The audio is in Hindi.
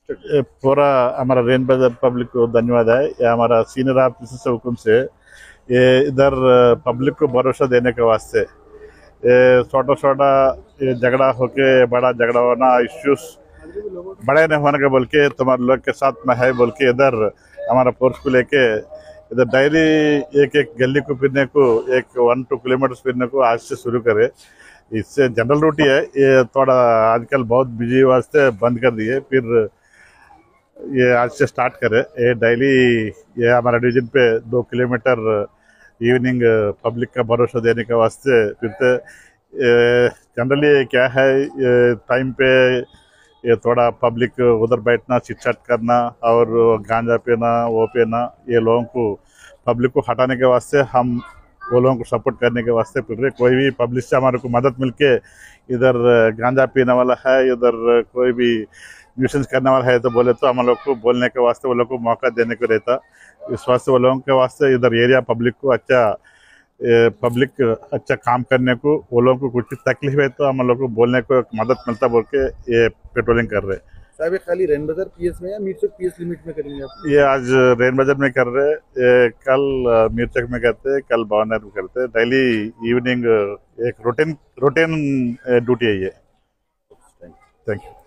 पूरा हमारा रेन बाजार पब्लिक को धन्यवाद है। ये हमारा सीनियर ऑफिसर से हुक्म से ये इधर पब्लिक को भरोसा देने के वास्ते ये छोटा छोटा ये झगड़ा होके बड़ा झगड़ा होना इश्यूज बड़े नहीं होने का बोल के तुम्हारे लोग के साथ में है बोल के इधर हमारा फोर्स को लेके इधर डेली एक एक गली को फिरने को एक 1-2 किलोमीटर फिरने को आज से शुरू करे। इससे जनरल ड्यूटी है, ये थोड़ा आजकल बहुत बिजी वास्ते बंद कर दिए, फिर ये आज से स्टार्ट करे। ये डेली ये हमारा डिवीजन पे 2 किलोमीटर इवनिंग पब्लिक का भरोसा देने के वास्ते फिरते। जनरली क्या है टाइम पे ये थोड़ा पब्लिक उधर बैठना चिट चैट करना और गांजा पीना वो पीना, ये लोगों को पब्लिक को हटाने के वास्ते हम वो लोगों को सपोर्ट करने के वास्ते फिर रहे। कोई भी पब्लिक से हमारे को मदद मिलके इधर गांजा पीने वाला है, इधर कोई भी न्यूसेंस करने वाला है तो बोले तो हम लोग को बोलने के वास्ते वो लोग को मौका देने को रहता। इस वास्ते वो लोगों के वास्ते इधर एरिया पब्लिक को अच्छा काम करने को, वो लोगों को कुछ तकलीफ है तो हम लोग को बोलने को मदद मिलता बोल के ये पेट्रोलिंग कर रहे। साहब ये खाली रेन बाजार पीएस में या मीरचक पीएस लिमिट में करेंगे आप? ये आज रेन बाजार में कर रहे, कल मीरचक में करते, कल भावनगर में करते। डेली इवनिंग एक रूटीन ड्यूटी है ये। Thank you.